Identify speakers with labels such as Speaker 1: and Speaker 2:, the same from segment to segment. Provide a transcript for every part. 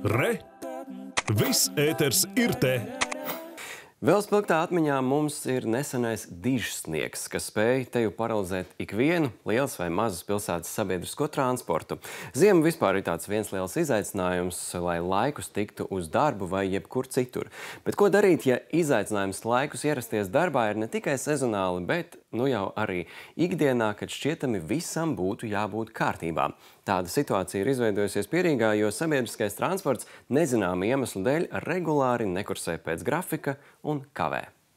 Speaker 1: Re! Viss ēters ir te!
Speaker 2: Vēl spilgtā atmiņā mums ir nesenais dižsniegs, kas spēj teju paralizēt ikvienu lielas vai mazas pilsētas sabiedrisko transportu. Ziema vispār ir tāds viens liels izaicinājums, lai laikus tiktu uz darbu vai jebkur citur. Bet ko darīt, ja izaicinājums laikus ierasties darbā ir ne tikai sezonāli, bet nu jau arī ikdienā, kad šķietami visam būtu jābūt kārtībā? Tāda situācija ir izveidojusies Pierīgā, jo sabiedriskais transports nezināma iemeslu dēļ regulāri nekursē pēc grafika un kavē.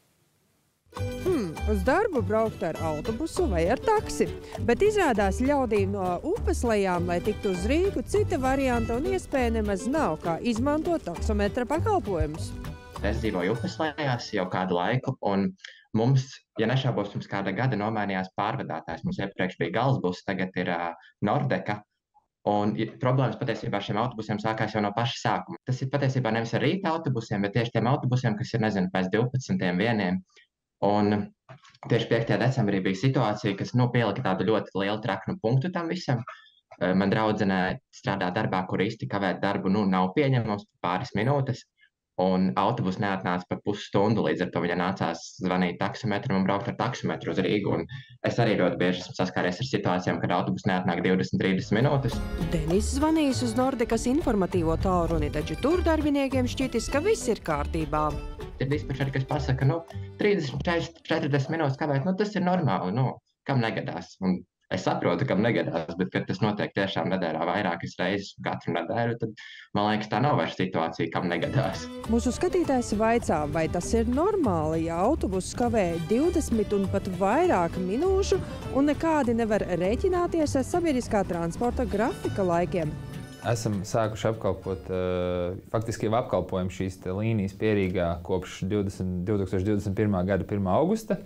Speaker 3: Uz darbu braukt ar autobusu vai ar taksi, bet izrādās ļaudīm no upes lejām, lai tiktu uz Rīgu, cita varianta un iespēja nemaz nav, kā izmantot taksometra pakalpojumus.
Speaker 4: Es dzīvoju upes lejās jau kādu laiku, un mums, ja nešaubos, pirms kāda gada nomainījās pārvadātājs. Mums iepriekš bija Galsbus, tagad ir Nordeka. Un problēmas patiesībā šiem autobusiem sākās jau no paša sākuma. Tas ir patiesībā nevis ar rīta autobusiem, bet tieši tiem autobusiem, kas ir, nezinu, pēc 12:01. Un tieši 5. decembrī bija situācija, kas pielika tādu ļoti lielu traknu punktu tam visam. Man draudzene strādā darbā, kur īsti kavēt darbu nav pieņemams pāris minūtes. Un autobus neatnāca par pusstundu, līdz ar to viņa nācās zvanīt taksometram un braukt ar taksometru uz Rīgu. Un es arī ļoti bieži esmu saskāries ar situācijām, kad autobus neatnāk 20-30 minūtes.
Speaker 3: Denis zvanījis uz Nordekas informatīvo tālruni, taču tur darbiniekiem šķitis, ka viss ir kārtībā.
Speaker 4: Ir dispečeri, kas pasaka, 30-40 minūtes kavēt, tas ir normāli, kam negadās. Un es saprotu, kam negadās, bet, kad tas notiek tiešām nedēļā vairākas reizes katru nedēļu, tad, man liekas, tā nav vairs situācija, kam negadās.
Speaker 3: Mūsu skatītājs vaicā, vai tas ir normāli, ja autobuss kavē 20 un pat vairāk minūšu un nekādi nevar rēķināties ar sabiedriskā transporta grafika laikiem.
Speaker 5: Esam sākuši apkalpot, faktiski jau apkalpojam šīs līnijas Pierīgā kopš 2021. gada 1. augusta.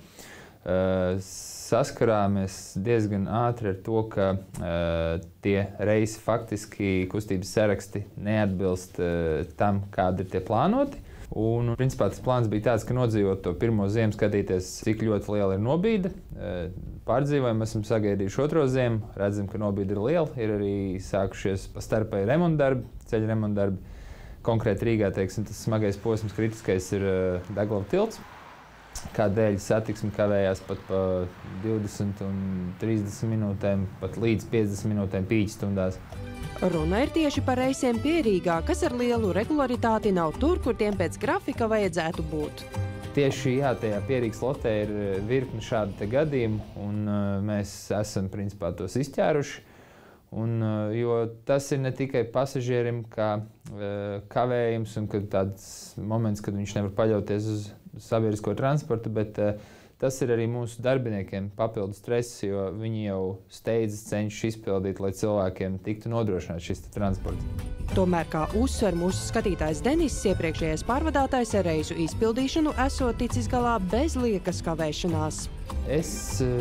Speaker 5: Saskarāmies diezgan ātri ar to, ka tie reisi faktiski kustības saraksti neatbilst tam, kādi ir tie plānoti. Un, principā, tas plāns bija tāds, ka nodzīvot to pirmo ziemu, skatīties, cik ļoti liela ir nobīde. Pārdzīvojam, esam sagaidījuši otro ziemu, redzam, ka nobīde ir liela. Ir arī sākušies pa starpai remontdarbi, ceļa remontdarbi. Konkrēti Rīgā, teiksim, tas smagais posms kritiskais ir Daugava tilts. Kādēļ satiksme kavējās pat pa 20 un 30 minūtēm, pat līdz 50 minūtēm pīķstundās.
Speaker 3: Runa ir tieši par reisiem Pierīgā, kas ar lielu regularitāti nav tur, kur tiem pēc grafika vajadzētu būt.
Speaker 5: Tieši tajā Pierīgas lotē ir virkni šādi te gadījumi, un mēs esam principā tos izķēruši. Jo tas ir ne tikai pasažierim kā kavējums un tāds moments, kad viņš nevar paļauties uz sabiedrisko transportu, bet tas ir arī mūsu darbiniekiem papildus stress, jo viņi jau steidzas cenšas izpildīt, lai cilvēkiem tiktu nodrošināts šis transports.
Speaker 3: Tomēr, kā uzsver mūsu skatītājs Denis, iepriekšējais pārvadātājs ar reisu izpildīšanu esot ticis galā bez liekas kavēšanās.
Speaker 5: Es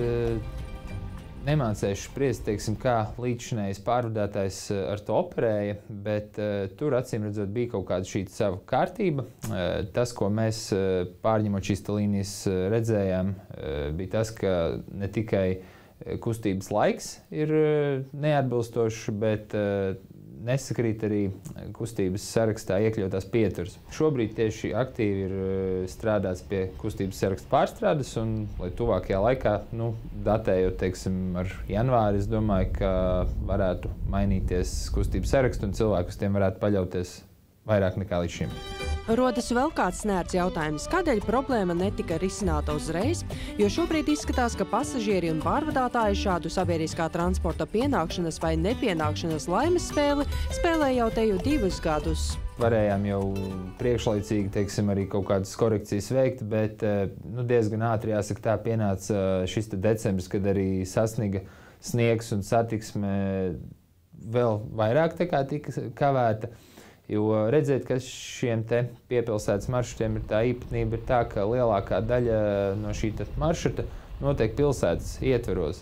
Speaker 5: nemācēšu spriest, teiksim, kā līdzšinējais pārvadātājs ar to operēja, bet tur, acīm redzot, bija kaut kāda šī sava kārtība. Tas, ko mēs pārņemot šīs līnijas redzējām, bija tas, ka ne tikai kustības laiks ir neatbilstošs, bet nesakrīt arī kustības sarakstā iekļautās pieturas. Šobrīd tieši aktīvi ir strādāts pie kustības saraksta pārstrādes, un lai tuvākajā laikā, datējot, teiksim, ar janvāri, es domāju, ka varētu mainīties kustības sarakstu un cilvēki uz tiem varētu paļauties vairāk nekā līdz šim.
Speaker 3: Rodas vēl kāds nērts jautājums, kādēļ problēma netika risināta uzreiz, jo šobrīd izskatās, ka pasažieri un pārvadātāji šādu sabiedriskā transporta pienākšanas vai nepienākšanas laimes spēli spēlē jau teju 2 gadus.
Speaker 5: Varējām jau priekšlaicīgi, teiksim, arī kaut kādas korekcijas veikt, bet diezgan ātri, jāsaka, tā pienāca šis decembris, kad arī sasniga sniegs un satiksme vēl vairāk tika kavēta. Jo redzēt, ka šiem te piepilsētas maršrutiem ir tā īpatnība, ir tā, ka lielākā daļa no šī maršruta notiek pilsētas ietveros.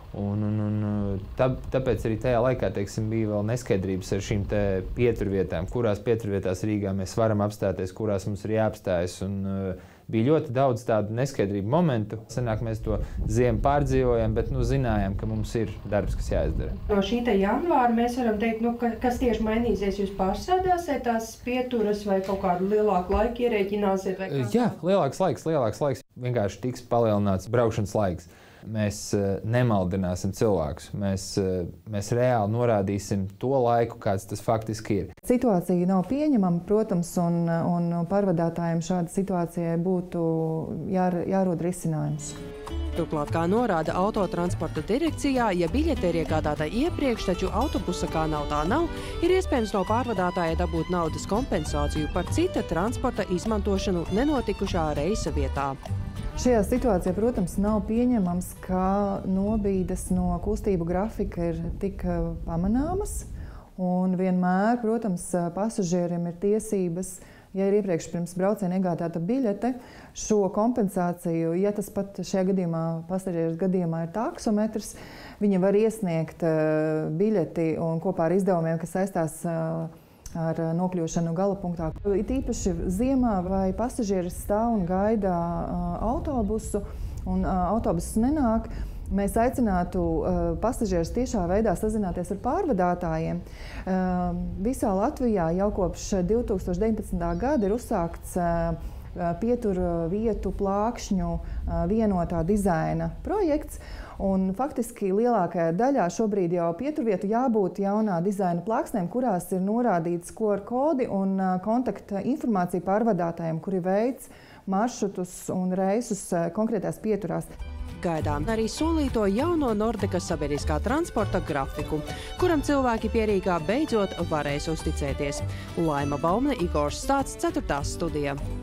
Speaker 5: Tāpēc arī tajā laikā, teiksim, bija vēl neskaidrības ar šīm te pieturvietām, kurās pieturvietās Rīgā mēs varam apstāties, kurās mums ir jāapstājas. bija ļoti daudz tādu neskaidrību momentu. Sanāk, mēs to ziemu pārdzīvojam, bet zinājām, ka mums ir darbs, kas jāizdara.
Speaker 3: No šī janvāra mēs varam teikt, kas tieši mainīsies. Jūs pārsēdāsiet tās pieturas vai kaut kādu lielāku laiku ierēķināsiet?
Speaker 5: Jā, lielāks laiks. Vienkārši tiks palielināts braukšanas laiks. Mēs nemaldināsim cilvēkus. Mēs reāli norādīsim to laiku, kāds tas faktiski ir.
Speaker 6: Situācija nav pieņemama, protams, un pārvadātājiem šāda situācijai būtu jārod risinājums.
Speaker 3: Turklāt, kā norāda Autotransporta direkcijā, ja biļete ir iegādāta iepriekš, taču autobusa kā nav, ir iespējams no pārvadātāja dabūt naudas kompensāciju par cita transporta izmantošanu nenotikušā reisa vietā.
Speaker 6: Šajā situācijā, protams, nav pieņemams, ka nobīdes no kustību grafika ir tik pamanāmas. Un vienmēr, protams, pasažieriem ir tiesības, ja ir iepriekš pirms brauciena iegādāta biļete, šo kompensāciju, ja tas pat šajā gadījumā, pasažieres gadījumā ir taksometrs, viņi var iesniegt biļeti un kopā ar izdevumiem, kas saistās ar nokļūšanu galapunktā. It īpaši ziemā vai pasažieris stāv un gaida autobusu, un autobuss nenāk, mēs aicinātu pasažierus tiešā veidā sazināties ar pārvadātājiem. Visā Latvijā jau kopš 2019. gada ir uzsākts pieturu vietu plākšņu vienotā dizaina projekts. Un faktiski lielākajā daļā šobrīd jau pieturvietu jābūt jaunā dizaina plāksnēm, kurās ir norādīts QR kodi un kontakta informācija pārvadātājiem, kuri veic maršrutus un reisus konkrētās pieturās.
Speaker 3: Gaidām arī solīto jauno Nordekas sabiedriskā transporta grafiku, kuram cilvēki Pierīgā beidzot varēs uzticēties. Laima Baumne, Igors Stāts, 4. studija.